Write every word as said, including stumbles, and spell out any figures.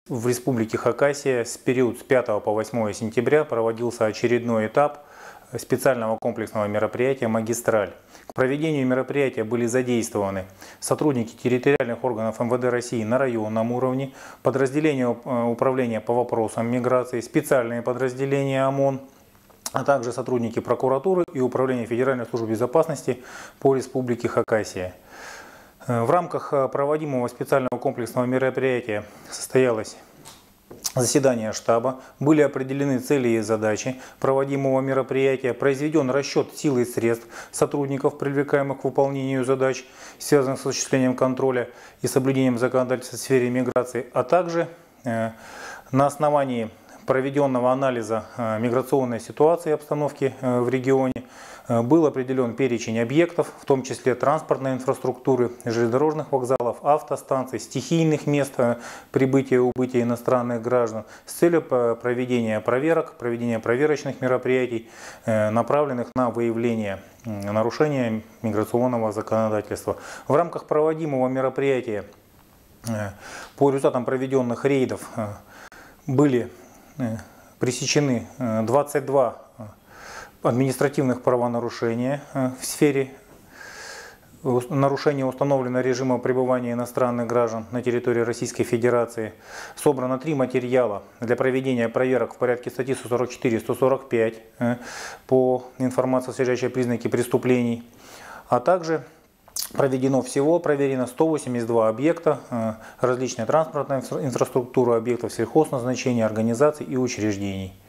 В Республике Хакасия с период с пятого по восьмое сентября проводился очередной этап специального комплексного мероприятия «Магистраль». К проведению мероприятия были задействованы сотрудники территориальных органов эм вэ дэ России на районном уровне, подразделения управления по вопросам миграции, специальные подразделения ОМОН, а также сотрудники прокуратуры и Управления Федеральной службы безопасности по Республике Хакасия. В рамках проводимого специального комплексного мероприятия состоялось заседание штаба, были определены цели и задачи проводимого мероприятия, произведен расчет сил и средств сотрудников, привлекаемых к выполнению задач, связанных с осуществлением контроля и соблюдением законодательства в сфере миграции, а также на основании проведенного анализа миграционной ситуации и обстановки в регионе был определен перечень объектов, в том числе транспортной инфраструктуры, железнодорожных вокзалов, автостанций, стихийных мест прибытия и убытия иностранных граждан с целью проведения проверок, проведения проверочных мероприятий, направленных на выявление нарушения миграционного законодательства. В рамках проводимого мероприятия по результатам проведенных рейдов были пресечены двадцать два административных правонарушения в сфере нарушения установленного режима пребывания иностранных граждан на территории Российской Федерации. Собрано три материала для проведения проверок в порядке статьи сто сорок четыре — сто сорок пять по информации, содержащей признаки преступлений, а также проведено всего, проверено сто восемьдесят два объекта, различная транспортная инфраструктура, объектов сельхозназначения, организаций и учреждений.